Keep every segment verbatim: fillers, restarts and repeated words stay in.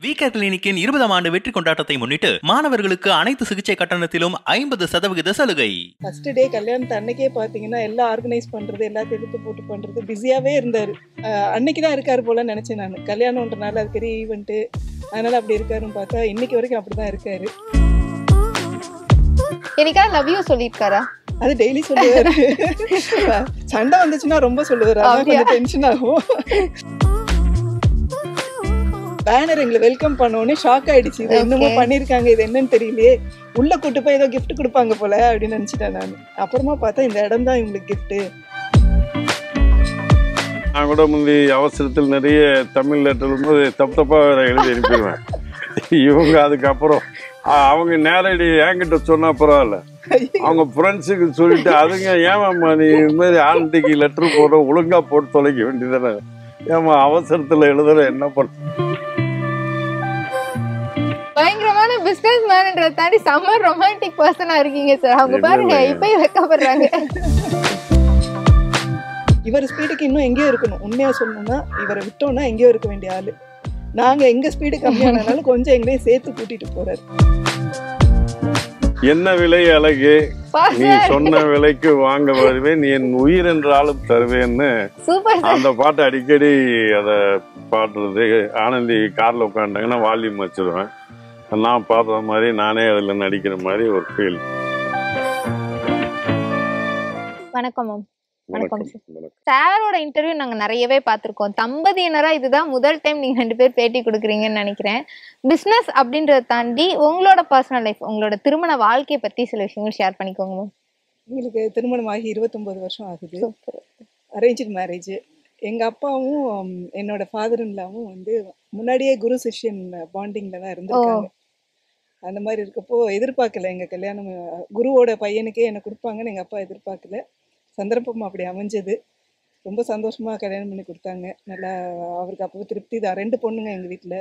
விகேர் கிளினிக்கின் இருபதாம் ஆண்டு வெற்றி கொண்டாட்டத்தை முன்னிட்டு மாணவர்களுக்கு அனைத்து சிகிச்சை கட்டணத்திலும் ஐம்பது சதவிகித சலுகை. ஃபர்ஸ்ட் டே கல்யாணத்தை அன்னைக்கே பாத்தீங்கன்னா எல்லாம் ஆர்கனைஸ் பண்றது, எல்லாத்தையும் எடுத்து போட்டு பண்றது பிஸியாவே இருந்தாரு. அன்னைக்கு தான் இருக்காரு போல நினைச்சேன் நான். கல்யாணம்ன்றனால அது பெரிய ஈவெண்ட், அதனால அப்படி இருக்காருன்னு பார்த்தா இன்னைக்கு வரைக்கும் அப்படிதான் இருக்காரு. எனக்கா லவ் யூ சொல்லிருக்காரா? அது டெய்லி சொல்லுவாரு. சண்டை வந்துச்சுன்னா ரொம்ப சொல்லுவாரு, அதான் கொஞ்சம் டென்ஷன் ஆகும். பேனர் எங்களை வெல்கம் பண்ணோடனே ஷாக் ஆயிடுச்சு. இது என்னமோ பண்ணிருக்காங்க, இது என்னன்னு தெரியலையே, உள்ள கூட்டு போய் ஏதோ கிஃப்ட் கொடுப்பாங்க போல அப்படின்னு நினைச்சிட்டேன் நான். அப்புறமா பார்த்தா இந்த இடம் தான் இவங்களுக்கு கிஃப்ட். நான் கூட முந்தி அவசரத்தில் நிறைய தமிழ் லெட்டர் போது தப்பு தப்பா எழுதி அனுப்பிடுவேன். இவங்க அதுக்கப்புறம் அவங்க நேரடி என்கிட்ட சொன்னா பரவாயில்ல, அவங்க ஃப்ரெண்ட்ஸுக்கு சொல்லிட்டு அதுங்க ஏமாம்மா நீ இது மாதிரி ஆல்ரெடிக்கு லெட்டர் போடுற, ஒழுங்கா போட்டு தொலைக்க வேண்டியதானே, ஏமா அவசரத்துல எழுதுற என்ன பண்ண. பயங்கரமான பிசினஸ் மேன்ன்றத தாண்டி செம்ம ரொமான்டிக் பர்சனா இருக்கீங்க சார். அவங்க பாருங்க இப்பயே வெக்கப்படுறாங்க. இவர் ஸ்பீடுக்கு இன்னும் எங்கேயோ இருக்கணும். உண்மையா சொல்லணும்னா இவரை விட்டோம்னா எங்கேயோ இருக்க வேண்டிய ஆளு. நாங்க எங்க ஸ்பீடு கம்மியானாலும் கொஞ்சம் எங்களையும் சேர்த்து கூட்டிட்டு போறாரு. என்ன விலை அழகு, நீ சொன்ன விலைக்கு வாங்க வருவேன், என் உயிர் என்றாலும் தருவேன்னு அந்த பாட்டை அடிக்கடி அதை பாடுறது. ஆனந்தி கார்ல உட்காந்துட்டாங்கன்னா வால்யூம் வச்சிருவேன். நான் பாடுற மாதிரி நானே அதுல நடிக்கிற மாதிரி ஒரு ஃபீல். வணக்கம் மேம். வணக்கம் சார். சாரோட இன்டர்வியூ நாங்க நிறையவே பார்த்திருக்கோம். தம்பதியினரா இதுதான் முதல் டைம் நீங்க ரெண்டு பேர் பேட்டி கொடுக்குறீங்கன்னு நினைக்கிறேன். பிசினஸ் அப்படின்றத தாண்டி உங்களோட பர்சனல் லைஃப், உங்களோட திருமண வாழ்க்கையை பத்தி சில விஷயங்கள் ஷேர் பண்ணிக்கோங்க மேம். எங்களுக்கு திருமணம் ஆகி இருபத்தொன்பது வருஷம் ஆகுது. Arrange marriage. எங்க அப்பாவும் என்னோட ஃபாதர் இன்லாவும் வந்து முன்னாடியே குரு சிஷ்யன் பாண்டிங்ல தான் இருந்திருக்காங்க. அந்த மாதிரி இருக்கப்போ எதிர்பார்க்கல எங்க கல்யாணம். குருவோட பையனுக்கே என்ன கொடுப்பாங்கன்னு எங்க அப்பா எதிர்பார்க்கல. சந்தர்ப்பம் அப்படி அமைஞ்சது. ரொம்ப சந்தோஷமா கல்யாணம் பண்ணி கொடுத்தாங்க. நல்லா அவருக்கு அப்போ திருப்தி தான். ரெண்டு பொண்ணுங்க எங்கள் வீட்டில்.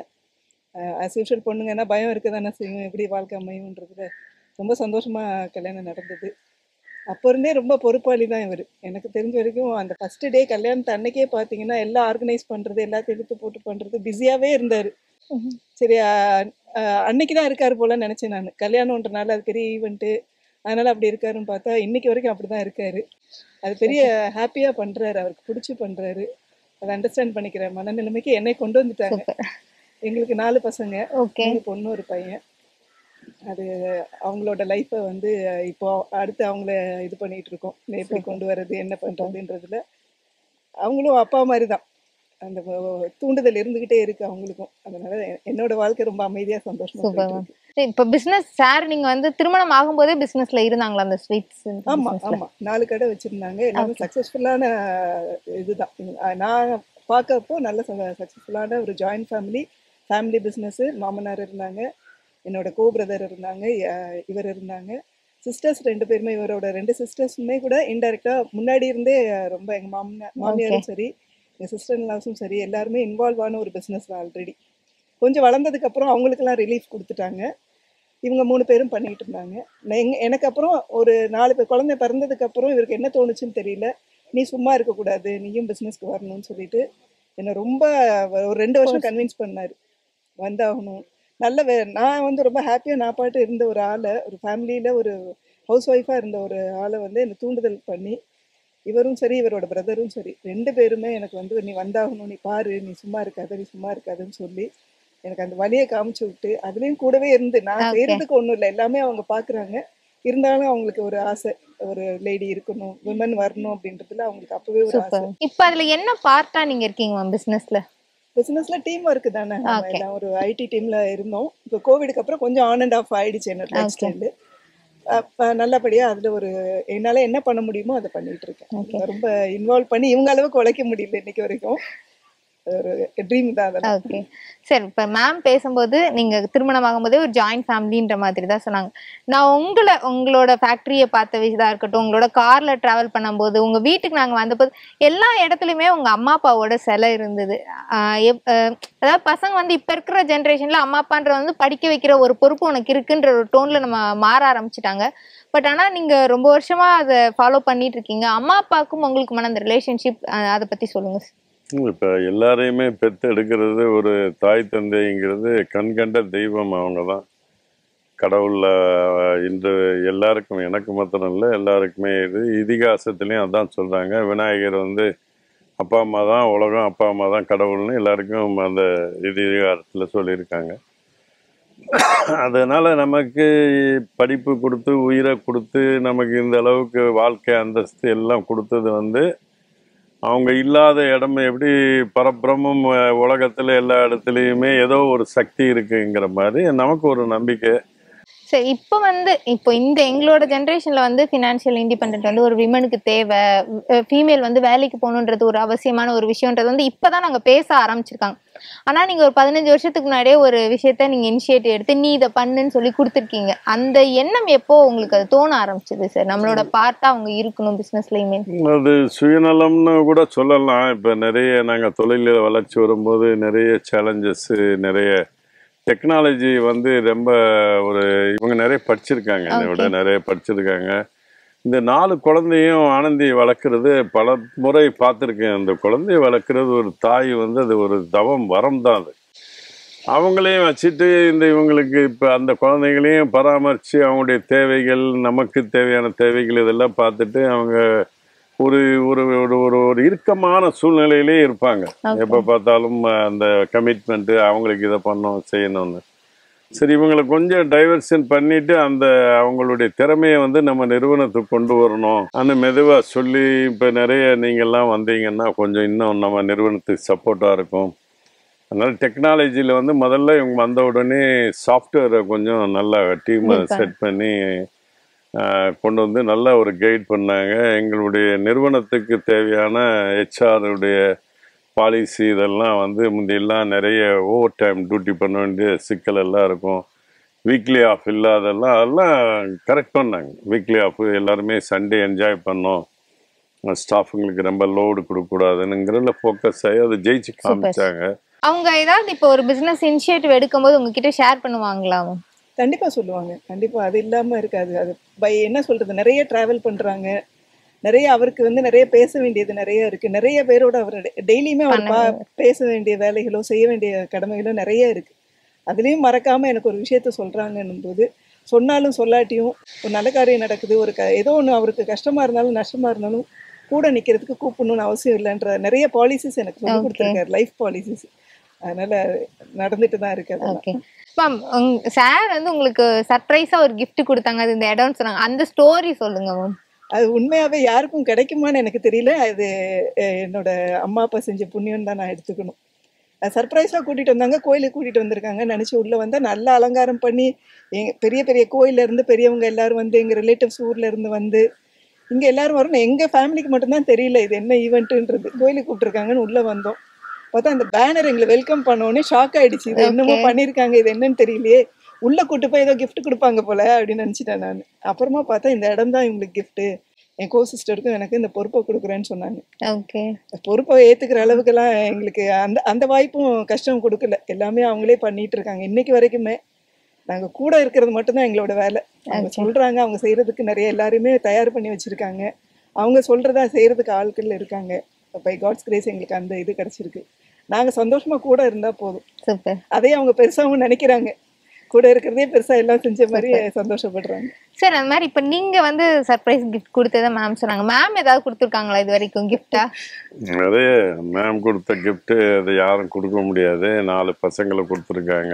ஆஸ் யூஷுவல் பொண்ணுங்கன்னா பயம் இருக்க தானே செய்யும், எப்படி வாழ்க்கை அமையுன்றதுல. ரொம்ப சந்தோஷமா கல்யாணம் நடந்தது. அப்போ இருந்தே ரொம்ப பொறுப்பாளி தான் இவர். எனக்கு தெரிஞ்ச வரைக்கும் அந்த ஃபர்ஸ்ட் டே கல்யாணத்தை அன்னைக்கே பார்த்தீங்கன்னா எல்லாம் ஆர்கனைஸ் பண்ணுறது, எல்லாத்தையும் எடுத்து போட்டு பண்ணுறது பிஸியாகவே இருந்தார். சரி அன்னைக்கு தான் இருக்காரு போல நினச்சேன் நான். கல்யாணம்ன்றனால அது பெரிய ஈவெண்ட்டு, அதனால அப்படி இருக்காருன்னு பார்த்தா இன்னைக்கு வரைக்கும் அப்படிதான் இருக்காரு. அது பெரிய ஹாப்பியா பண்றாரு, அவருக்கு பிடிச்சி பண்றாரு. அதை அண்டர்ஸ்டாண்ட் பண்ணிக்கிற மனநிலைமைக்கு என்னை கொண்டு வந்துட்டாங்க. எங்களுக்கு நாலு பசங்க, ஒரு பொண்ணு ஒரு பையன். அது அவங்களோட லைஃப்பை வந்து இப்போ அடுத்து அவங்கள இது பண்ணிட்டு இருக்கோம், எப்படி கொண்டு வர்றது என்ன பண்றதுன்றதுல. அவங்களும் அப்பா மாதிரி தான், அந்த தூண்டுதல் இருந்துகிட்டே இருக்கு அவங்களுக்கும். அதனால என்னோட வாழ்க்கை ரொம்ப அமைதியா சந்தோஷமா. இப்ப பிசினஸ் சார் நீங்க வந்து திருமணம் ஆகும்போதே பிசினஸ்ல இருந்தாங்களா? அந்த ஸ்வீட்ஸ். ஆமா ஆமா, நாலு கடை வச்சிருந்தாங்க. எல்லாமே சக்சஸ்ஃபுல்லான இதுதான். நான் பார்க்கப்போ நல்ல சக்சஸ்ஃபுல்லான ஒரு ஜாயிண்ட் ஃபேமிலி ஃபேமிலி பிஸ்னஸ். மாமனார் இருந்தாங்க, என்னோட கோ பிரதர் இருந்தாங்க, இவர் இருந்தாங்க, சிஸ்டர்ஸ் ரெண்டு பேருமே. இவரோட ரெண்டு சிஸ்டர்ஸுமே கூட இன்டைரக்டா முன்னாடி இருந்தே ரொம்ப, எங்க மாமனார் மாமியாரும் சரி எங்கள் சிஸ்டர் இன்லாஸும் சரி எல்லாருமே இன்வால்வ் ஆன ஒரு பிஸ்னஸ் தான் ஆல்ரெடி. கொஞ்சம் வளர்ந்ததுக்கு அப்புறம் அவங்களுக்கெல்லாம் ரிலீஃப் கொடுத்துட்டாங்க. இவங்க மூணு பேரும் பண்ணிட்டு இருந்தாங்க. எங்க எனக்கு அப்புறம் ஒரு நாலு பேர் குழந்தை பிறந்ததுக்கு அப்புறம் இவருக்கு என்ன தோணுச்சுன்னு தெரியல, நீ சும்மா இருக்கக்கூடாது, நீயும் பிஸ்னஸ்க்கு வரணும்னு சொல்லிட்டு என்னை ரொம்ப ஒரு ரெண்டு வருஷம் கன்வின்ஸ் பண்ணார் வந்தாகணும். நல்ல வே நான் வந்து ரொம்ப ஹாப்பியாக நான் பாட்டு இருந்த ஒரு ஆளை, ஒரு ஃபேமிலியில் ஒரு ஹவுஸ் ஒய்ஃபாக இருந்த ஒரு ஆளை வந்து என்னை தூண்டுதல் பண்ணி, இவரும் சரி இவரோட பிரதரும் சரி ரெண்டு பேருமே எனக்கு வந்து நீ வந்தாகணும், நீ பாரு, நீ சும்மா இருக்காது, நீ சும்மா இருக்காதுன்னு சொல்லி எனக்கு அந்த வழியை காமிச்சு விட்டு அதுலேயும் கூடவே இருந்து, நான் செய்யறதுக்கு ஒன்றும் இல்லை, எல்லாமே அவங்க பார்க்குறாங்க. இருந்தாலும் அவங்களுக்கு ஒரு ஆசை, ஒரு லேடி இருக்கணும், விமன் வரணும் அப்படின்றதுல அவங்களுக்கு அப்பவே ஒரு ஆசை. இப்போ அதுல என்ன பார்ட்டா நீங்க இருக்கீங்க மேம் பிசினஸ்ல? பிசினஸ்ல டீம் ஒர்க் தானே. எல்லாம் ஒரு ஐடி டீம்ல இருந்தோம். இப்போ கோவிடுக்கு அப்புறம் கொஞ்சம் ஆன் அண்ட் ஆஃப் ஆயிடுச்சு என்னோட லைஃப் ஸ்டைலு. நல்லபடியா அதுல ஒரு என்னால என்ன பண்ண முடியுமோ அதை பண்ணிட்டு இருக்கேன். ரொம்ப இன்வால்வ் பண்ணி இவங்க அளவுக்கு உழைக்க முடியல இன்னைக்கு வரைக்கும். ஒரு ட்ரீம் தான். ஓகே சரி. இப்போ மேம் பேசும்போது நீங்க திருமணம் ஆகும்போதே ஒரு ஜாயிண்ட் ஃபேமிலின்ற மாதிரி தான் சொன்னாங்க. நான் உங்களை உங்களோட ஃபேக்டரியை பார்த்த விஷயதா இருக்கட்டும், உங்களோட கார்ல டிராவல் பண்ணும்போது, உங்க வீட்டுக்கு நாங்க வந்தபோது எல்லா இடத்துலையுமே உங்க அம்மா அப்பாவோட சிலை இருந்தது. அதாவது பசங்க வந்து இப்ப இருக்கிற ஜென்ரேஷன்ல அம்மா அப்பான்ற வந்து படிக்க வைக்கிற ஒரு பொறுப்பு உனக்கு இருக்குன்ற ஒரு டோன்ல நம்ம மாற ஆரம்பிச்சுட்டாங்க. பட் ஆனா நீங்க ரொம்ப வருஷமா அதை ஃபாலோ பண்ணிட்டு இருக்கீங்க. அம்மா அப்பாவுக்கும் உங்களுக்குமான அந்த ரிலேஷன்ஷிப் அதை பத்தி சொல்லுங்க. இப்போ எல்லாரையுமே பெற்று எடுக்கிறது ஒரு தாய் தந்தைங்கிறது கண்கண்ட தெய்வம். அவங்க தான் கடவுளில் இன்று எல்லாருக்கும், எனக்கு மாத்திரம் இல்லை எல்லாருக்குமே. இது இதிகாசத்துலேயும் அதான் சொல்கிறாங்க. விநாயகர் வந்து அப்பா அம்மா தான் உலகம், அப்பா அம்மா தான் கடவுள்னு எல்லாருக்கும் அந்த இதிகாரத்தில் சொல்லியிருக்காங்க. அதனால் நமக்கு படிப்பு கொடுத்து உயிரை கொடுத்து நமக்கு இந்த அளவுக்கு வாழ்க்கை அந்தஸ்து எல்லாம் கொடுத்தது வந்து அவங்க இல்லாத இடம் எப்படி பரபிரமும் உலகத்தில் எல்லா இடத்துலையுமே ஏதோ ஒரு சக்தி இருக்குங்கிற மாதிரி நமக்கு ஒரு நம்பிக்கை. சரி, இப்போ வந்து இப்போ இந்த எங்களோட ஜென்ரேஷன்ல வந்து ஃபினான்ஷியல் இண்டிபெண்டன்ட் வந்து ஒரு விமனுக்கு தேவை, ஃபீமேல் வந்து வேலைக்கு போகணுன்றது ஒரு அவசியமான ஒரு விஷயம்ன்றது வந்து இப்போதான் நாங்கள் பேச ஆரம்பிச்சிருக்காங்க. ஆனால் நீங்கள் ஒரு பதினஞ்சு வருஷத்துக்கு முன்னாடியே ஒரு விஷயத்த நீங்கள் இனிஷியேட்டிவ் எடுத்து நீ இதை பண்ணுன்னு சொல்லி கொடுத்துருக்கீங்க. அந்த எண்ணம் எப்போ உங்களுக்கு அது தோண ஆரம்பிச்சது சார்? நம்மளோட பார்ட்டாக அவங்க இருக்கணும் பிஸ்னஸ்லையுமே. அது சுயநலம்னு கூட சொல்லலாம். இப்போ நிறைய நாங்கள் தொழிலில் வளர்ச்சி வரும்போது நிறைய சேலஞ்சஸ்ஸு, நிறைய டெக்னாலஜி வந்து ரொம்ப ஒரு இவங்க நிறைய படிச்சிருக்காங்க, என்னை விட நிறைய படிச்சிருக்காங்க. இந்த நாலு குழந்தையும் ஆனந்தி வளர்க்குறது பல முறை பார்த்துருக்கேன். அந்த குழந்தைய வளர்க்குறது ஒரு தாய் வந்து அது ஒரு தவம், வரம் தான் அது. அவங்களையும் வச்சுட்டு இந்த இவங்களுக்கு இப்போ அந்த குழந்தைகளையும் பராமரித்து அவங்களுடைய தேவைகள், நமக்கு தேவையான தேவைகள் இதெல்லாம் பார்த்துட்டு அவங்க ஒரு ஒரு ஒரு ஒரு இறுக்கமான சூழ்நிலையிலே இருப்பாங்க. எப்போ பார்த்தாலும் அந்த கமிட்மெண்ட்டு, அவங்களுக்கு இதை பண்ணணும் செய்யணும்னு. சரி, இவங்களை கொஞ்சம் டைவர்ஷன் பண்ணிட்டு அந்த அவங்களுடைய திறமையை வந்து நம்ம நிறுவனத்துக்கு கொண்டு வரணும் அந்த மெதுவாக சொல்லி இப்போ நிறைய நீங்கள்லாம் வந்தீங்கன்னா கொஞ்சம் இன்னும் நம்ம நிறுவனத்துக்கு சப்போர்ட்டாக இருக்கும். அதனால் டெக்னாலஜியில் வந்து முதல்ல இவங்க வந்த உடனே சாஃப்ட்வேரை கொஞ்சம் நல்லா டீமை செட் பண்ணி கொண்டு வந்து நல்லா ஒரு கைட் பண்ணாங்க. எங்களுடைய நிறுவனத்துக்கு தேவையான ஹெச்ஆருடைய பாலிசி இதெல்லாம் வந்து முந்தையெல்லாம் நிறைய ஓவர் டைம் டியூட்டி பண்ண வேண்டிய சிக்கல் எல்லாம் இருக்கும். வீக்லி ஆஃப் இல்லாதெல்லாம் அதெல்லாம் கரெக்ட் பண்ணாங்க. வீக்லி ஆஃப் எல்லாருமே சண்டே என்ஜாய் பண்ணோம், ஸ்டாஃபுங்களுக்கு ரொம்ப லோடு கொடுக்கக்கூடாதுங்கிறதுல ஃபோக்கஸ் ஆகி அதை ஜெயிச்சு காமிச்சாங்க. அவங்க ஏதாவது இப்போ ஒரு பிஸ்னஸ் இனிஷியேட்டிவ் எடுக்கும்போது உங்ககிட்ட ஷேர் பண்ணுவாங்களா? கண்டிப்பாக சொல்லுவாங்க. கண்டிப்பாக அது இல்லாமல் இருக்காது. அது பை என்ன சொல்கிறது, நிறைய ட்ராவல் பண்ணுறாங்க, நிறைய அவருக்கு வந்து நிறைய பேச வேண்டியது நிறைய இருக்குது. நிறைய பேரோட அவர் டெய்லியுமே அவர் பா பேச வேண்டிய வேலைகளோ செய்ய வேண்டிய கடமைகளோ நிறைய இருக்குது. அதுலேயும் மறக்காமல் எனக்கு ஒரு விஷயத்த சொல்கிறாங்கன்னும் போது, சொன்னாலும் சொல்லாட்டியும் ஒரு நல்ல காரியம் நடக்குது, ஒரு க ஏதோ ஒன்று அவருக்கு கஷ்டமாக இருந்தாலும் நஷ்டமாக இருந்தாலும் கூட நிற்கிறதுக்கு கூப்பிடணும்னு அவசியம் இல்லைன்ற நிறைய பாலிசிஸ் எனக்கு சொல்லி கொடுத்துருக்காரு, லைஃப் பாலிசிஸ். அதனால் நடந்துட்டு தான் இருக்குது. மேம், சார் வந்து உங்களுக்கு சர்ப்ரைஸா ஒரு கிஃப்ட் கொடுத்தாங்க, அது இந்த இடம்னு சொன்னாங்க, அந்த ஸ்டோரி சொல்லுங்க மேம். அது உண்மையாவே யாருக்கும் கிடைக்குமான்னு எனக்கு தெரியல. அது என்னோட அம்மா அப்பா செஞ்ச புண்ணியம் தான் நான் எடுத்துக்கணும். சர்ப்ரைஸாக கூட்டிகிட்டு வந்தாங்க, கோயிலுக்கு கூட்டிகிட்டு வந்திருக்காங்கன்னு நினச்சி உள்ளே வந்தால் நல்லா அலங்காரம் பண்ணி எங்கள் பெரிய பெரிய கோயிலேருந்து பெரியவங்க எல்லோரும் வந்து எங்கள் ரிலேட்டிவ்ஸ் ஊர்லேருந்து வந்து இங்கே எல்லோரும் வரணும். எங்கள் ஃபேமிலிக்கு மட்டும்தான் தெரியல இது என்ன ஈவெண்ட்டுன்றது. கோயிலுக்கு கூப்பிட்ருக்காங்கன்னு உள்ளே வந்தோம். பார்த்தா அந்த பேனர் எங்களை வெல்கம் பண்ணோடனே ஷாக் ஆகிடுச்சு. இது என்னமோ பண்ணியிருக்காங்க, இது என்னன்னு தெரியலையே, உள்ளே கூட்டு போய் ஏதோ கிஃப்ட் கொடுப்பாங்க போல அப்படின்னு நினச்சிட்டேன் நான். அப்புறமா பார்த்தா இந்த இடம் தான் இவங்களுக்கு கிஃப்ட்டு, என் கோ சிஸ்டருக்கும் எனக்கு இந்த பொறுப்பை கொடுக்குறேன்னு சொன்னாங்க. ஓகே, பொறுப்பை ஏற்றுக்கிற அளவுக்குலாம் எங்களுக்கு அந்த அந்த வாய்ப்பும் கஷ்டம் கொடுக்கல. எல்லாமே அவங்களே பண்ணிட்டு இருக்காங்க இன்னைக்கு வரைக்குமே. நாங்கள் கூட இருக்கிறது மட்டும்தான் எங்களோட வேலை. அவங்க சொல்கிறாங்க, அவங்க செய்கிறதுக்கு நிறைய எல்லாருமே தயார் பண்ணி வச்சுருக்காங்க. அவங்க சொல்கிறதா செய்கிறதுக்கு ஆட்கள் இருக்காங்க. பை காட்ஸ் கிரேஸ் எங்களுக்கு அந்த இது கிடச்சிருக்கு. நாங்கள் சந்தோஷமாக கூட இருந்தால் போதும். அதே அவங்க பெருசாகவும் நினைக்கிறாங்க, கூட இருக்கிறதே பெருசா எல்லாம் செஞ்ச மாதிரி சந்தோஷப்படுறாங்க. சார், அந்த மாதிரி இப்போ நீங்க வந்து சர்ப்ரைஸ் கிஃப்ட் கொடுத்ததை மேம் சொன்னாங்க. மேம் ஏதாவது கொடுத்துருக்காங்களா இது வரைக்கும் கிஃப்டா? நிறைய மேம் கொடுத்த கிஃப்ட் அது யாரும் கொடுக்க முடியாது. நாலு பசங்களை கொடுத்துருக்காங்க.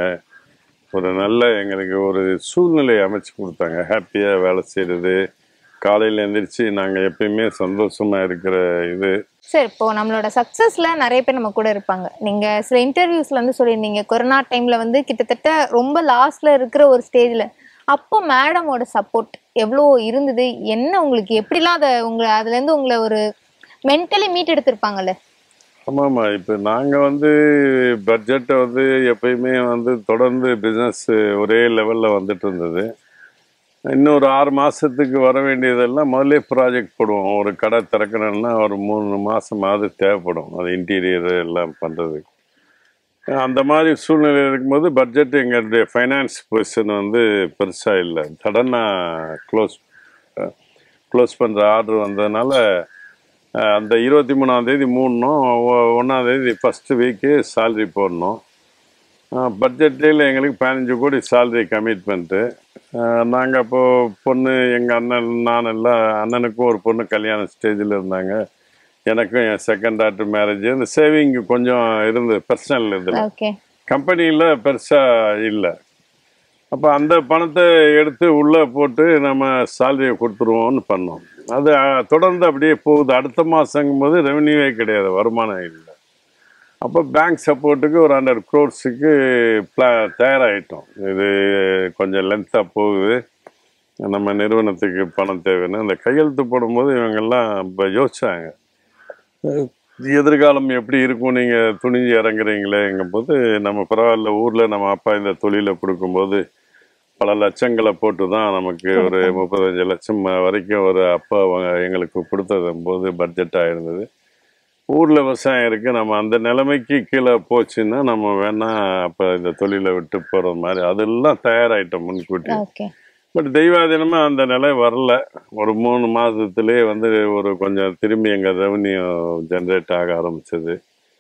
ஒரு நல்ல எங்களுக்கு ஒரு சூழ்நிலையை அமைச்சு கொடுத்தாங்க. ஹாப்பியாக வேலை செய்கிறது, காலையில் எழுந்திரிச்சு நாங்கள் எப்பயுமே சந்தோஷமாக இருக்கிற இது. சார், இப்போ நம்மளோட சக்ஸஸ்ல நிறைய பேர் நம்ம கூட இருப்பாங்க. நீங்க சில இன்டர்வியூஸ்ல வந்து சொல்லியிருந்தீங்க, கொரோனா டைம்ல வந்து கிட்டத்தட்ட ரொம்ப லாஸ்ட்ல இருக்கிற ஒரு ஸ்டேஜ்ல அப்போ மேடமோட சப்போர்ட் எவ்வளோ இருந்தது, என்ன உங்களுக்கு எப்படிலாம் அதை உங்களை அதுலேருந்து உங்களை ஒரு மென்டலி மீட் எடுத்திருப்பாங்கல்ல? ஆமாம்மா, இப்போ நாங்கள் வந்து பட்ஜெட்டை வந்து எப்பயுமே வந்து தொடர்ந்து பிஸ்னஸ் ஒரே லெவலில் வந்துட்டு இருந்தது. இன்னொரு ஆறு மாதத்துக்கு வர வேண்டியதெல்லாம் முதலே ப்ராஜெக்ட் போடுவோம். ஒரு கடை திறக்கணும்னா ஒரு மூணு மாதமாவது தேவைப்படும் அது இன்டீரியர் எல்லாம் பண்ணுறதுக்கு. அந்த மாதிரி சூழ்நிலை இருக்கும்போது பட்ஜெட் எங்களுடைய ஃபைனான்ஸ் பொசிஷன் வந்து பெருசாக இல்லை. சடனாக க்ளோஸ் க்ளோஸ் பண்ணுற ஆர்டர் வந்ததுனால அந்த இருபத்தி மூணாம் தேதி மூடணும், ஒன்றாம் தேதி ஃபஸ்ட்டு வீக்கு சேல்ரி போடணும். பட்ஜெட்டில் எங்களுக்கு பதினஞ்சு கோடி சேல்ரி கமிட்மெண்ட்டு. நாங்கள் அப்போது பொண்ணு எங்கள் அண்ணன் நான் எல்லாம் அண்ணனுக்கும் ஒரு பொண்ணு கல்யாண ஸ்டேஜில் இருந்தாங்க, எனக்கும் என் செகண்ட் டாக்டர் மேரேஜ். இந்த சேவிங் கொஞ்சம் இருந்தது பர்சனல் இதில், கம்பெனியில் பெருசாக இல்லை. அப்போ அந்த பணத்தை எடுத்து உள்ளே போட்டு நம்ம சேலரியை கொடுத்துருவோம்னு பண்ணோம். அது தொடர்ந்து அப்படியே போகுது. அடுத்த மாதங்கும் போது ரெவன்யூவே கிடையாது, வருமானம் இல்லை. அப்போ பேங்க் சப்போர்ட்டுக்கு ஒரு ஹண்ட்ரட் க்ரோர்ஸுக்கு பிளா தயாராகிட்டோம். இது கொஞ்சம் லென்த்தாக போகுது, நம்ம நிறுவனத்துக்கு பணம் தேவைன்னு. அந்த கையெழுத்து போடும்போது இவங்கெல்லாம் இப்போ யோசிச்சாங்க, எதிர்காலம் எப்படி இருக்கும், நீங்கள் துணிஞ்சு இறங்குறீங்களேங்கும் போது நம்ம பரவாயில்ல, ஊரில் நம்ம அப்பா இந்த தொழிலை கொடுக்கும்போது பல லட்சங்களை போட்டு தான் நமக்கு ஒரு முப்பத்தஞ்சு லட்சம் வரைக்கும் ஒரு அப்பா எங்களுக்கு கொடுத்ததும் போது பட்ஜெட்டாக இருந்தது. ஊரில் விவசாயம் இருக்குது, நம்ம அந்த நிலைமைக்கு கீழே போச்சுன்னா நம்ம வேணால் அப்போ இந்த தொழிலை விட்டு போகிற மாதிரி அதெல்லாம் தயாராகிட்டோம் முன்கூட்டி. பட் தெய்வாதீனமாக அந்த நிலை வரல. ஒரு மூணு மாதத்துலேயே வந்து ஒரு கொஞ்சம் திரும்பி எங்கள் ரெவன்யூ ஜென்ரேட் ஆக ஆரம்பிச்சது.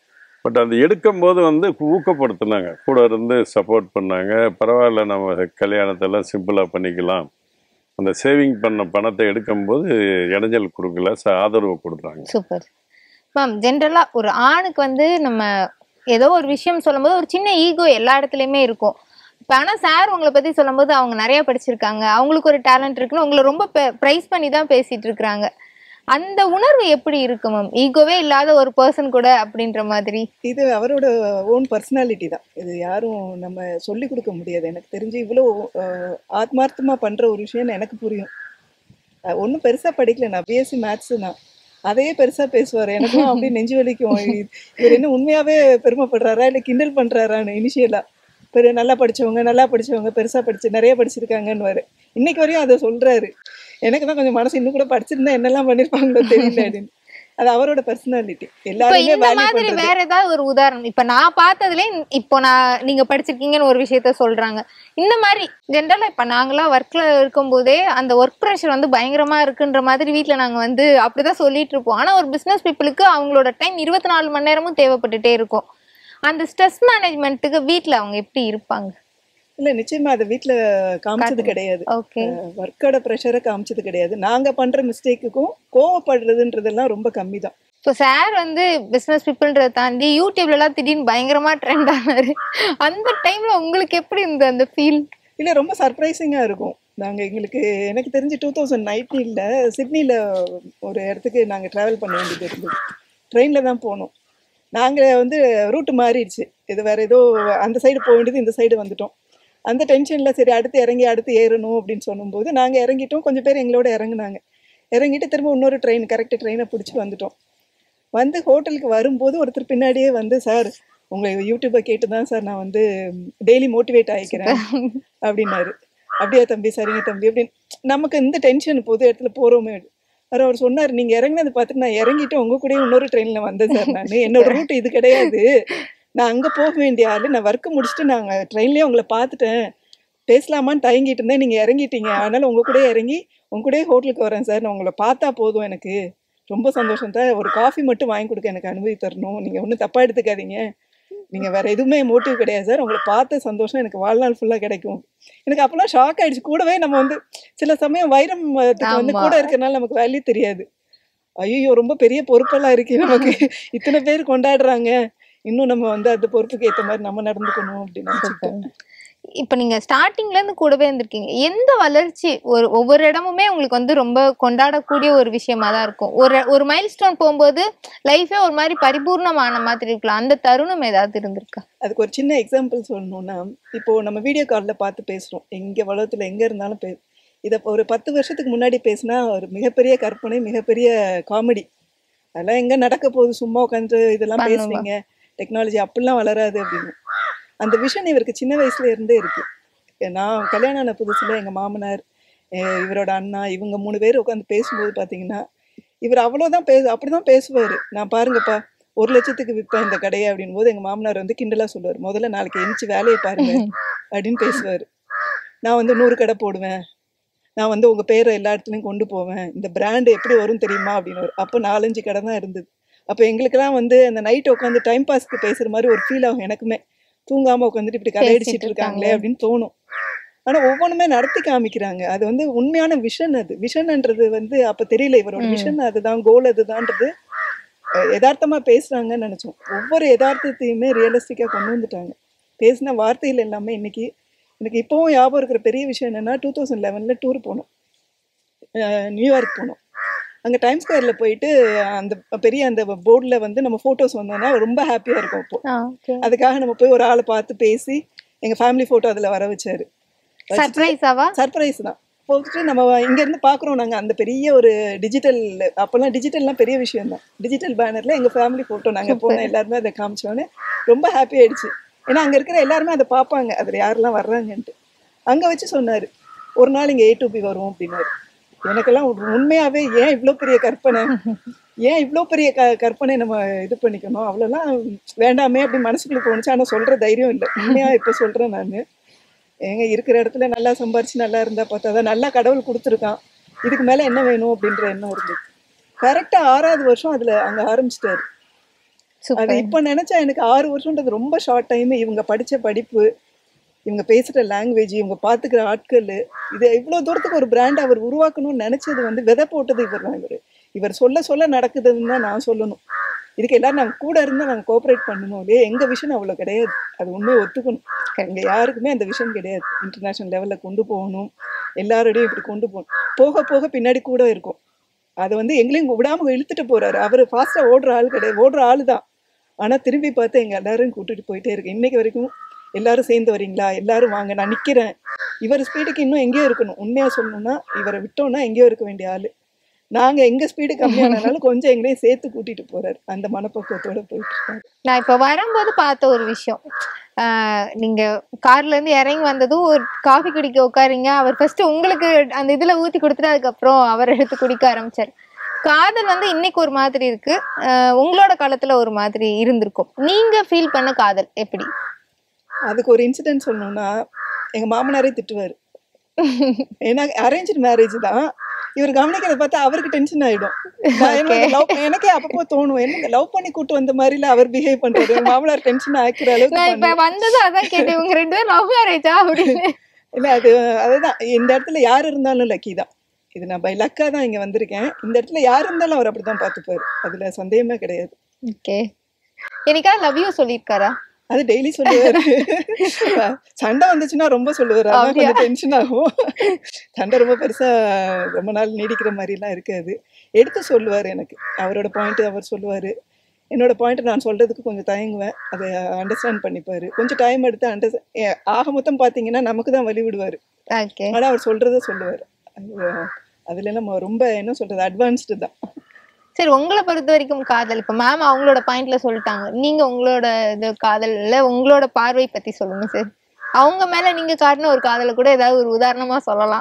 பட் அது எடுக்கும்போது வந்து ஊக்கப்படுத்தினாங்க, கூட இருந்து சப்போர்ட் பண்ணாங்க. பரவாயில்ல, நம்ம கல்யாணத்தெல்லாம் சிம்பிளாக பண்ணிக்கலாம். அந்த சேவிங் பண்ண பணத்தை எடுக்கும்போது இடைஞ்சல் கொடுக்கல, ஆதரவு கொடுத்தாங்க. Super ma'am. ஜென்ரலாக ஒரு ஆணுக்கு வந்து நம்ம ஏதோ ஒரு விஷயம் சொல்லும்போது ஒரு சின்ன ஈகோ எல்லா இடத்துலையுமே இருக்கும். இப்போ ஆனால் சார் உங்களை பற்றி சொல்லும்போது அவங்க நிறையா படிச்சிருக்காங்க, அவங்களுக்கு ஒரு டேலண்ட் இருக்குன்னு உங்களை ரொம்ப ப்ரைஸ் பண்ணி தான் பேசிகிட்டு இருக்கிறாங்க. அந்த உணர்வு எப்படி இருக்கு மேம், ஈகோவே இல்லாத ஒரு பர்சன் கூட அப்படின்ற மாதிரி? இது அவரோட ஓன் பர்சனாலிட்டி தான், இது யாரும் நம்ம சொல்லி கொடுக்க முடியாது. எனக்கு தெரிஞ்சு இவ்வளோ ஆத்மார்த்தமாக பண்ணுற ஒரு விஷயம் எனக்கு புரியும். ஒன்றும் பெருசாக படிக்கல, நான் பிஎஸ்சி மேத்ஸு தான், அதையே பெருசாக பேசுவார். எனக்கும் அப்படியே நெஞ்சு வலிக்கும், இவர் என்ன உண்மையாகவே பெருமைப்படுறாரா இல்லை கிண்டல் பண்ணுறாரான்னு. இனிஷியலாக பெரு நல்லா படித்தவங்க நல்லா படித்தவங்க பெருசாக படிச்சு நிறைய படிச்சிருக்காங்கன்னு இன்னைக்கு வரையும் அதை சொல்கிறாரு. எனக்கு தான் கொஞ்சம் மனசு இன்னும் கூட படிச்சிருந்தா என்னெல்லாம் பண்ணிருப்பாங்களோ தெரியல அப்படின்னு. அது அவரோட பர்சனாலிட்டி. எல்லாருமே வேற ஏதாவது ஒரு உதாரணம் இப்ப நான் பார்த்ததுல, இப்போ நான் நீங்க படிச்சிருக்கீங்கன்னு ஒரு விஷயத்த சொல்றாங்க. இந்த மாதிரி ஜென்ரலா இப்ப நாங்களாம் ஒர்க்ல இருக்கும் போதே அந்த ஒர்க் ப்ரெஷர் வந்து பயங்கரமா இருக்குன்ற மாதிரி வீட்டுல நாங்க வந்து அப்படிதான் சொல்லிட்டு இருப்போம். ஆனா ஒரு பிசினஸ் பீப்புளுக்கு அவங்களோட டைம் இருபத்தி நாலு மணி நேரமும் தேவைப்பட்டுட்டே இருக்கும். அந்த ஸ்ட்ரெஸ் மேனேஜ்மெண்ட்டுக்கு வீட்டுல அவங்க எப்படி இருப்பாங்க? இல்லை, நிச்சயமா அதை வீட்டில் காமிச்சது கிடையாது. ஒர்க்கோட ப்ரெஷரை காமிச்சது கிடையாது. நாங்கள் பண்ணுற மிஸ்டேக்குக்கும் கோவப்படுறதுன்றதெல்லாம் ரொம்ப கம்மி தான். இப்போ சார் வந்து பிஸ்னஸ் பீப்புள்ன்றதை தாண்டி யூடியூப்லலாம் திடீர்னு பயங்கரமாக ட்ரெண்ட் ஆனாரு. அந்த டைமில் உங்களுக்கு எப்படி இருந்தது அந்த ஃபீல்? இல்லை, ரொம்ப சர்ப்ரைசிங்காக இருக்கும். நாங்கள் எங்களுக்கு எனக்கு தெரிஞ்சு டூ தௌசண்ட் நைன்டீனில் சிட்னியில் ஒரு இடத்துக்கு நாங்கள் ட்ராவல் பண்ண வேண்டியது இருந்தது. ட்ரெயினில் தான் போனோம். நாங்கள் வந்து ரூட்டு மாறிடுச்சு, இது வேறு ஏதோ அந்த சைடு போக வேண்டியது இந்த சைடு வந்துட்டோம். அந்த டென்ஷனில் சரி அடுத்து இறங்கி அடுத்து ஏறணும் அப்படின்னு சொல்லும்போது நாங்கள் இறங்கிட்டோம். கொஞ்சம் பேர் எங்களோட இறங்குனாங்க. இறங்கிட்டு திரும்ப இன்னொரு ட்ரெயின் கரெக்டு ட்ரெயினை பிடிச்சி வந்துட்டோம். வந்து ஹோட்டலுக்கு வரும்போது ஒருத்தர் பின்னாடியே வந்து, சார் உங்களை யூடியூப்பை கேட்டு தான் சார் நான் வந்து டெய்லி மோட்டிவேட் ஆகிக்கிறேன் அப்படின்னாரு. அப்படியா தம்பி, சரிங்க தம்பி அப்படின்னு. நமக்கு இந்த டென்ஷன் பொது இடத்துல போகிறோமே. அவர் அவர் சொன்னார், நீங்கள் இறங்கினது பார்த்துட்டு நான் இறங்கிட்டு உங்கள் கூட இன்னொரு ட்ரெயினில் வந்தேன் சார், நான் என்னோட ரூட் இது கிடையாது, நான் அங்கே போக வேண்டிய ஆள், நான் ஒர்க்கு முடிச்சுட்டு நாங்கள் ட்ரெயின்லேயே உங்களை பார்த்துட்டேன், பேசலாமான்னு தயங்கிட்டு இருந்தேன், நீங்கள் இறங்கிட்டீங்க, அதனால் உங்கள் கூட இறங்கி உங்க கூட ஹோட்டலுக்கு வரேன் சார், நான் உங்களை பார்த்தா போதும், எனக்கு ரொம்ப சந்தோஷம் தான், ஒரு காஃபி மட்டும் வாங்கி கொடுக்க எனக்கு அனுமதி தரணும், நீங்கள் ஒன்றும் தப்பாக எடுத்துக்காதீங்க, நீங்கள் வேறு எதுவுமே மோட்டிவ் கிடையாது சார், உங்களை பார்த்த சந்தோஷம் எனக்கு வாழ்நாள் ஃபுல்லாக கிடைக்கும். எனக்கு அப்போலாம் ஷாக் ஆகிடுச்சு. கூடவே நம்ம வந்து சில சமயம் வைரத்துக்கு வந்து கூட இருக்கிறனால நமக்கு வேல்யூ தெரியாது. ஐயோ ரொம்ப பெரிய பொறுப்பெல்லாம் இருக்கு நமக்கு, இத்தனை பேர் கொண்டாடுறாங்க, இன்னும் நம்ம வந்து அந்த பொறுப்புக்கு ஏற்ற மாதிரி நம்ம நடந்துக்கணும் அப்படின்னு நினச்சிட்டேன். இப்போ நீங்கள் ஸ்டார்டிங்லேருந்து கூடவே இருந்திருக்கீங்க. எந்த வளர்ச்சி ஒரு ஒவ்வொரு இடமுமே உங்களுக்கு வந்து ரொம்ப கொண்டாடக்கூடிய ஒரு விஷயமா தான் இருக்கும். ஒரு ஒரு மைல் ஸ்டோன் போகும்போது லைஃபே ஒரு மாதிரி பரிபூர்ணமான மாதிரி இருக்கலாம். அந்த தருணம் ஏதாவது இருந்திருக்கா? அதுக்கு ஒரு சின்ன எக்ஸாம்பிள் சொல்லணும்னா, இப்போது நம்ம வீடியோ காலில் பார்த்து பேசுகிறோம், எங்கே உலகத்தில் எங்கே இருந்தாலும் பே இதை ஒரு பத்து வருஷத்துக்கு முன்னாடி பேசினா ஒரு மிகப்பெரிய கற்பனை, மிகப்பெரிய காமெடி, அதெல்லாம் எங்கே நடக்க போகுது, சும்மா உட்காந்து இதெல்லாம் பேசுவீங்க, டெக்னாலஜி அப்படிலாம் வளராது அப்படின்னு. அந்த விஷன் இவருக்கு சின்ன வயசுல இருந்தே இருக்கு. நான் கல்யாணம் ஆன புதுசுல எங்கள் மாமனார், இவரோட அண்ணா, இவங்க மூணு பேர் உட்காந்து பேசும்போது பார்த்தீங்கன்னா இவர் அவ்வளோதான் பேச அப்படிதான் பேசுவார். நான் பாருங்கப்பா ஒரு லட்சத்துக்கு விற்பேன் இந்த கடையை அப்படின் போது எங்கள் மாமனார் வந்து கிண்டலாக சொல்லுவார், முதல்ல நாளைக்கு எந்திச்சு வேலையை பாருங்க அப்படின்னு பேசுவார். நான் வந்து நூறு கடை போடுவேன் நான் வந்து உங்கள் பேரை எல்லா இடத்துலையும் கொண்டு போவேன், இந்த பிராண்டு எப்படி வரும் தெரியுமா அப்படின்னு. அப்போ நாலஞ்சு கடை தான் இருந்தது. அப்போ எங்களுக்கெல்லாம் வந்து அந்த நைட் உட்காந்து டைம் பாஸ்க்கு பேசுகிற மாதிரி ஒரு ஃபீல் ஆகும் எனக்குமே. தூங்காமல் உட்காந்துட்டு இப்படி கதையடிச்சிட்டு இருக்காங்களே அப்படின்னு தோணும். ஆனால் ஒவ்வொன்றுமே நடத்தி காமிக்கிறாங்க. அது வந்து உண்மையான விஷன். அது விஷன்ன்றது வந்து அப்போ தெரியல, இவரோட விஷன் அதுதான், கோல் அதுதான்றது யதார்த்தமாக பேசுகிறாங்கன்னு நினச்சோம். ஒவ்வொரு யதார்த்தத்தையுமே ரியலிஸ்டிக்காக கொண்டு வந்துட்டாங்க. பேசின வார்த்தைகள் எல்லாமே. இன்னைக்கு எனக்கு இப்போவும் ஞாபகம் இருக்கிற பெரிய விஷயம் என்னென்னா, டூ தௌசண்ட் லெவனில் டூர் போனோம், நியூயார்க் போனோம். அங்கே டைம் ஸ்கொயரில் போயிட்டு அந்த பெரிய அந்த போர்டில் வந்து நம்ம ஃபோட்டோஸ் வந்தோன்னா ரொம்ப ஹாப்பியாக இருக்கும். அப்போது அதுக்காக நம்ம போய் ஒரு ஆளை பார்த்து பேசி எங்கள் ஃபேமிலி ஃபோட்டோ அதில் வர வச்சாரு. சர்ப்ரைஸாவா? சர்ப்ரைஸ் தான். போட்டுட்டு நம்ம இங்கேருந்து பார்க்குறோம் நாங்கள் அந்த பெரிய ஒரு டிஜிட்டல், அப்போல்லாம் டிஜிட்டல்லாம் பெரிய விஷயம் தான். டிஜிட்டல் பேனரில் எங்கள் ஃபேமிலி ஃபோட்டோ நாங்கள் போனோம், எல்லாருமே அதை காமிச்சோன்னே ரொம்ப ஹாப்பி ஆயிடுச்சு. ஏன்னா அங்கே இருக்கிற எல்லாருமே அதை பார்ப்பாங்க, அதில் யாரெல்லாம் வர்றாங்கன்ட்டு. அங்கே வச்சு சொன்னார், ஒரு நாள் இங்கே ஏ டு பி வரும் அப்படின்னாரு. எனக்கெல்லாம் உண்மையாகவே ஏன் இவ்வளோ பெரிய கற்பனை, ஏன் இவ்வளோ பெரிய க கற்பனை நம்ம இது பண்ணிக்கணும், அவ்வளோலாம் வேண்டாமே அப்படின்னு மனசுக்குள்ள தோணுச்சு. ஆனால் சொல்கிற தைரியம் இல்லை. உண்மையாக இப்போ சொல்கிறேன் நான், ஏங்க இருக்கிற இடத்துல நல்லா சம்பாரிச்சு நல்லா இருந்தால் பார்த்தா தான், நல்லா கடவுள் கொடுத்துருக்கான், இதுக்கு மேலே என்ன வேணும் அப்படின்ற எண்ணம் இருந்தது. கரெக்டாக ஆறாவது வருஷம் அதில் அங்கே ஆரம்பிச்சிட்டாரு. அது இப்போ நினச்சா எனக்கு ஆறு வருஷன்றது ரொம்ப ஷார்ட் டைம். இவங்க படித்த படிப்பு, இவங்க பேசுகிற லாங்குவேஜ், இவங்க பார்த்துக்கிற ஆட்கள், இது இவ்வளோ தூரத்துக்கு ஒரு பிராண்ட் அவர் உருவாக்கணும்னு நினச்சது வந்து விதை போட்டது இவர் தான். இவர் இவர் சொல்ல சொல்ல நடக்குதுன்னு தான் நான் சொல்லணும். இதுக்கு எல்லாரும் நாங்கள் கூட இருந்தால் நாங்கள் கோஆப்ரேட் பண்ணணும் இல்லையே. எங்கள் விஷன் அவ்வளோ கிடையாது, அது உண்மையை ஒத்துக்கணும். இங்கே யாருக்குமே அந்த விஷன் கிடையாது. இன்டர்நேஷ்னல் லெவலில் கொண்டு போகணும், எல்லாரோடையும் இப்படி கொண்டு போகணும். போக போக பின்னாடி கூட இருக்கும். அதை வந்து எங்களையும் விடாமல் இழுத்துட்டு போகிறாரு. அவர் ஃபாஸ்ட்டாக ஓடுற ஆள் கிடையாது, ஓடுற ஆள் தான். ஆனால் திரும்பி பார்த்து எங்கள் எல்லாரும் கூட்டிகிட்டு போயிட்டே இருக்கு. இன்றைக்கு வரைக்கும் எல்லாரும் சேர்ந்து வரீங்களா, எல்லாரும் வாங்க, நான் நிற்கிறேன். இவர் ஸ்பீடுக்கு இன்னும் எங்கேயோ இருக்கணும். உண்மையாக சொல்லணும்னா இவரை விட்டோம்னா எங்கேயோ இருக்க வேண்டிய ஆள். நாங்கள் எங்கள் ஸ்பீடு கம்மியானாலும் கொஞ்சம் எங்களையும் சேர்த்து கூட்டிகிட்டு போகிறாரு. அந்த மனப்பக்குவத்தோடு போயிட்டு இருக்காரு. நான் இப்போ வரும்போது பார்த்த ஒரு விஷயம், நீங்கள் கார்லேருந்து இறங்கி வந்ததும் ஒரு காஃபி குடிக்க உட்காருங்க, அவர் ஃபஸ்ட்டு உங்களுக்கு அந்த இதில் ஊற்றி கொடுத்துட்டு அதுக்கப்புறம் அவர் எடுத்து குடிக்க ஆரம்பித்தார். காதல் வந்து இன்னைக்கு ஒரு மாதிரி இருக்கு, உங்களோட காலத்தில் ஒரு மாதிரி இருந்திருக்கும். நீங்கள் ஃபீல் பண்ண காதல் எப்படி? அதுக்கு ஒரு இன்சிடென்ட் சொல்லணும்னா, எங்கள் மாமனாரே திட்டுவார். ஏன்னா அரேஞ்ச் மேரேஜ் தான். இவர் கவனிக்கிறத பார்த்தா அவருக்கு டென்ஷன் ஆகிடும். லவ் எனக்கே அப்பப்போ தோணும், என்ன லவ் பண்ணி கூட்டு வந்த மாதிரில அவர் பிஹேவ் பண்றாரு. மாமனார் டென்ஷன் ஆக்கிற அளவுக்கு வந்தது. அதான் கேட்டேன், இவங்க ரெண்டு பேரும் லவ் மேரேஜா அப்படின்னு. இல்லை, அது அதுதான். இந்த இடத்துல யார் இருந்தாலும் லக்கி தான். இது நான் பை லக்கா தான் இங்கே வந்திருக்கேன். இந்த இடத்துல யார் இருந்தாலும் அவர் அப்படிதான் பார்த்துப்பாரு, அதுல சந்தேகமே கிடையாது. ஓகே, எனக்காக லவ் யூ சொல்லியிருக்காரா? அது டெய்லி சொல்லுவாரு. சண்டை வந்துச்சுன்னா ரொம்ப சொல்லுவாரு, அதான் கொஞ்சம் டென்ஷன் ஆகும். சண்டை ரொம்ப பெருசா ரொம்ப நாள் நீடிக்கிற மாதிரிலாம் இருக்காது. எடுத்து சொல்லுவார் எனக்கு, அவரோட பாயிண்ட் அவர் சொல்லுவார். என்னோட பாயிண்ட் நான் சொல்றதுக்கு கொஞ்சம் தயங்குவேன், அதை அண்டர்ஸ்டாண்ட் பண்ணிப்பாரு. கொஞ்சம் டைம் எடுத்து அண்டர்ஸ்டாண்ட். ஆக மொத்தம் பார்த்தீங்கன்னா நமக்கு தான் வழி விடுவார், ஆனால் அவர் சொல்றத சொல்லுவார். அதுல நம்ம ரொம்ப என்ன சொல்றது, அட்வான்ஸ்டு தான். சரி, உங்களை பொறுத்த வரைக்கும் காதல், இப்போ மேம் அவங்களோட பாயிண்ட்ல சொல்லிட்டாங்க, நீங்க உங்களோட இது காதல்ல உங்களோட பார்வை பத்தி சொல்லுங்க சார். அவங்க மேல நீங்க காட்டின ஒரு காதலை கூட ஏதாவது ஒரு உதாரணமா சொல்லலாம்.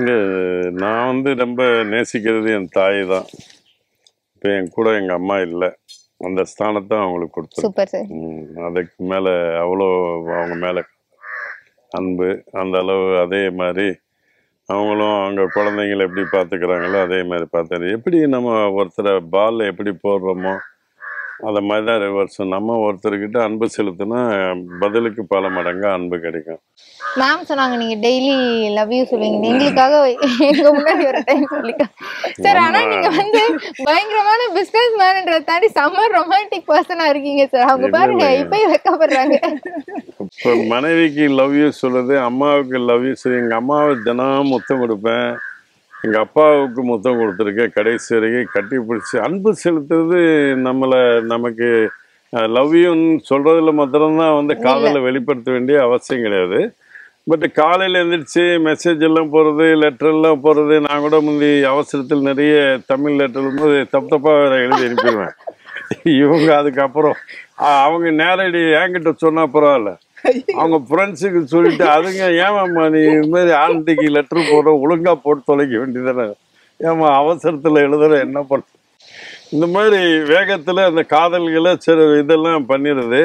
நான் வந்து ரொம்ப நேசிக்கிறது என் தாய் தான். இப்போ என் கூட எங்க அம்மா இல்லை, அந்த ஸ்தானத்தை அவங்களுக்கு கொடுத்து. Super sir. அதுக்கு மேல அவ்வளோ அவங்க மேல அன்பு, அந்த அளவு. அதே மாதிரி அவங்களும் அவங்க குழந்தைங்களை எப்படி பார்த்துக்கிறாங்களோ அதே மாதிரி பார்த்தாரு. எப்படி நம்ம ஒருத்தரை பால் எப்படி போடுறோமோ அதை மாதிரி தான் ரிவர்ஸ். நம்ம ஒருத்தர்கிட்ட அன்பு செலுத்தினா பதிலுக்கு பல மடங்கு அன்பு கிடைக்கும். மேம் சொன்னாங்க நீங்க டெய்லி லவ் யூ சொல்லுவீங்க, எங்களுக்காக எங்க முன்னாடி ஒரு டைம் சொல்லிக்க சார். ஆனா நீங்க வந்து பயங்கரமான பிசினஸ் மேன்ன்றத தாண்டி செம்ம ரொமான்டிக் பர்சனா இருக்கீங்க சார். அவங்க பாருங்க இப்பயும் வெக்கப்படுறாங்க. இப்போ மனைவிக்கு லவ் யூ சொல்லுது, அம்மாவுக்கு லவ் யூ சொல்லி. எங்கள் அம்மாவை தினம் முத்தம் கொடுப்பேன், எங்கள் அப்பாவுக்கு முத்தம் கொடுத்துருக்கேன். கடைசி வரைக்கும் கட்டி பிடிச்சி அன்பு செலுத்துறது நம்மளை நமக்கு லவ் யூன்னு சொல்கிறதுல மாத்திரம்தான் வந்து காதலை வெளிப்படுத்த வேண்டிய அவசியம் கிடையாது. பட் காலையில் எழுந்திரிச்சு மெசேஜ் எல்லாம் போகிறது, லெட்டர்லாம் போகிறது. நான் கூட முந்தி அவசரத்தில் நிறைய தமிழ் லெட்டர் போது தப்பு தப்பாக எழுதி அனுப்பிடுவேன். இவங்க அதுக்கப்புறம் அவங்க நேரடி என்கிட்ட சொன்னால் பரவாயில்ல, அவங்க ஃப்ரெண்ட்ஸுக்கு சொல்லிட்டு அதுங்க ஏமாம்மா நீ இது மாதிரி ஆல்ரெடிக்கு லெட்டர் போடுற, ஒழுங்காக போட்டு தொலைக்க வேண்டியதானே, ஏமா அவசரத்தில் எழுதுற என்ன பண்ண. இந்த மாதிரி வேகத்தில் அந்த காதல்களை சில இதெல்லாம் பண்ணிடுது.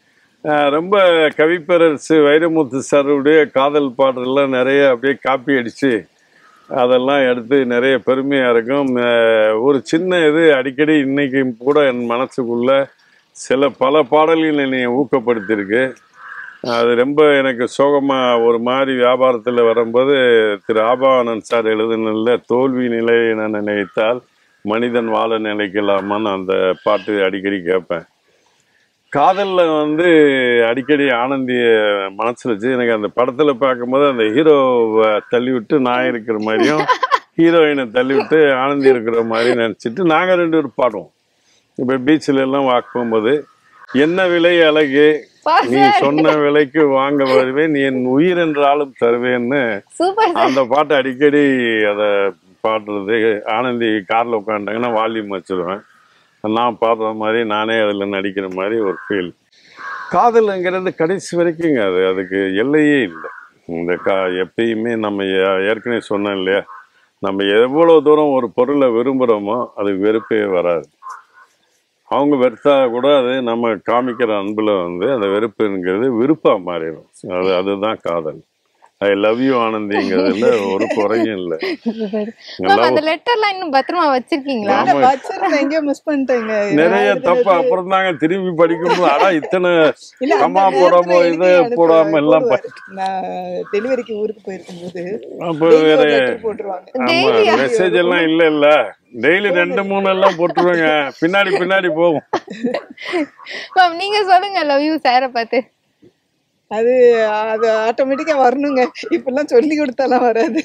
ரொம்ப கவிப்பேரரசு வைரமுத்து சாருடைய காதல் பாடலாம் நிறைய அப்படியே காப்பி அடித்து அதெல்லாம் எடுத்து நிறைய பெருமையாக இருக்கும். ஒரு சின்ன இது அடிக்கடி இன்னைக்கு கூட என் மனசுக்குள்ள சில பல பாடல்கள் என்னை ஊக்கப்படுத்தியிருக்கு. அது ரொம்ப எனக்கு சோகமாக ஒரு மாதிரி வியாபாரத்தில் வரும்போது திரு ஆபாவானந்த் சார் எழுதுனில் தோல்வி நிலையை நான் நினைத்தால் மனிதன் வாழ நினைக்கலாமான்னு அந்த பாட்டு அடிக்கடி கேட்பேன். காதலில் வந்து அடிக்கடி ஆனந்திய மனசில் வச்சு எனக்கு அந்த படத்தில் பார்க்கும்போது அந்த ஹீரோவை தள்ளி விட்டு நான் இருக்கிற மாதிரியும் ஹீரோயினை தள்ளி விட்டு ஆனந்தி இருக்கிற மாதிரி நினச்சிட்டு நாங்கள் ரெண்டு பேரும் பாடுவோம். இப்போ பீச்சில் எல்லாம் வாக் போகும்போது என்ன விலை அழகு, நீ சொன்ன விலைக்கு வாங்க வருவேன், நீ என் உயிர் என்றாலும் தருவேன்னு அந்த பாட்டை அடிக்கடி அதை பாடுறது. ஆனந்தி காரில் உட்காந்துட்டாங்கன்னா வால்யூம் வச்சுருவேன். நான் பாடுற மாதிரி நானே அதில் நடிக்கிற மாதிரி ஒரு ஃபீல். காதலுங்கிறது கடைசி வரைக்குங்க அது அதுக்கு எல்லையே இல்லை. இந்த கா எப்பயுமே நம்ம ஏற்கனவே சொன்னோம் இல்லையா, நம்ம எவ்வளோ தூரம் ஒரு பொருளை விரும்புகிறோமோ அதுக்கு வெறுப்பே வராது. அவங்க வெறுத்தா கூட அது நம்ம காமிக்கிற அன்பில் வந்து அந்த வெறுப்புங்கிறது விருப்பாக மாறிடும். அது அதுதான் காதல். ஐ லவ் யூ ஆனந்திங்கிறதுல ஒரு குறையும் இல்லை. அந்த லெட்டர்லாம் இன்னும் பத்திரமா வச்சிருக்கீங்களா? எங்கேயோ மிஸ் பண்ணிட்டேங்க. நிறைய தப்பு அப்புறம் தாங்க திரும்பி படிக்கும்போது ஆனா இத்தனை அம்மா போடாம இது போடாம எல்லாம் நான் டெலிவரிக்கு ஊருக்கு போயிருக்கும்போது அப்போ வேற மெசேஜ் எல்லாம் இல்ல இல்ல டெய்லி ரெண்டு மூணு எல்லாம் போட்டுருவாங்க, பின்னாடி பின்னாடி போகும். நீங்க சொல்லுங்க லவ் யூ சாரை பார்த்து. அது அது ஆட்டோமேட்டிக்கா வரணுங்க, இப்பெல்லாம் சொல்லி கொடுத்தாலாம் வராது.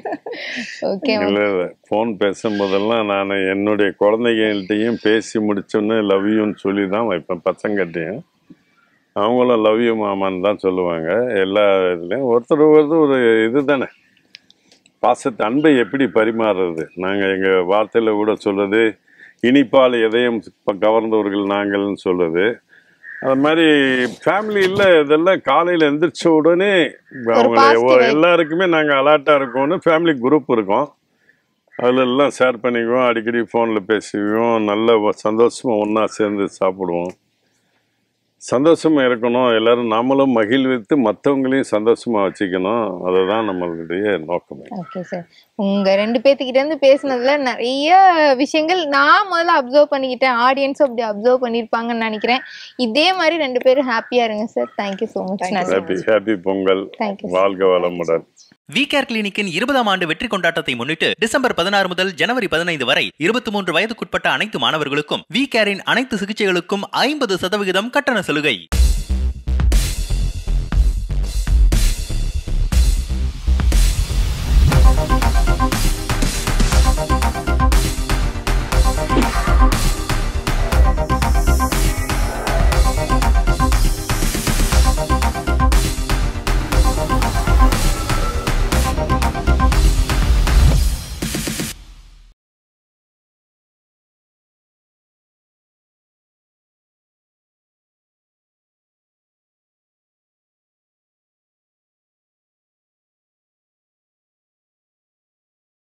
இல்ல இல்ல போன் பேசும்போதெல்லாம் நான் என்னுடைய குழந்தைகள்கிட்டையும் பேசி முடிச்சோன்னு லவ் யூன்னு சொல்லி தான் வைப்பேன். பசங்கள்கிட்டையும் அவங்களும் லவ் யூ மாமான்னு தான் சொல்லுவாங்க. எல்லா இதுலேயும் ஒருத்தர் ஒருத்தர் ஒரு இது தானே, பாசத்தை அன்பை எப்படி பரிமாறுறது. நாங்கள் எங்கள் வார்த்தையில் கூட சொல்றது இனிப்பால் எதையும் கவர்ந்தவர்கள் நாங்கள்னு சொல்லுது. அது மாதிரி ஃபேமிலியில் இதெல்லாம் காலையில் எழுந்திரிச்ச உடனே அவங்க எல்லாருக்குமே நாங்கள் அலர்ட்டாக இருக்கோம்னு ஃபேமிலி குரூப் இருக்கோம். அதில் எல்லாம் ஷேர் பண்ணிக்குவோம், அடிக்கடி ஃபோனில் பேசிக்குவோம், நல்ல சந்தோஷமாக ஒன்றா சேர்ந்து சாப்பிடுவோம். சந்தோஷமாக இருக்கணும், எல்லோரும் நாமளும் மகிழ்வித்து மற்றவங்களையும் சந்தோஷமாக வச்சுக்கணும். அதுதான் நம்மளுடைய நோக்கம். ஓகே சார், உங்கள் ரெண்டு பேர்த்துக்கிட்ட இருந்து பேசுனதுல நிறைய விஷயங்கள் நான் முதல்ல அப்சர்வ் பண்ணிக்கிட்டேன், ஆடியன்ஸும் அப்படி அப்சர்வ் பண்ணியிருப்பாங்கன்னு நினைக்கிறேன். இதே மாதிரி ரெண்டு பேரும் ஹாப்பியாக இருங்க sir. Thank you so much. Happy happy Pongal. வாழ்க வளமுடன். வி கேர் கிளினிக்கின் இருபதாம் ஆண்டு வெற்றி கொண்டாட்டத்தை முன்னிட்டு டிசம்பர் பதினாறு முதல் ஜனவரி பதினைந்து வரை இருபத்தி மூன்று வயதுக்குட்பட்ட அனைத்து மாணவர்களுக்கும் வி கேரின் அனைத்து சிகிச்சைகளுக்கும் ஐம்பது சதவிகிதம் கட்டண சலுகை.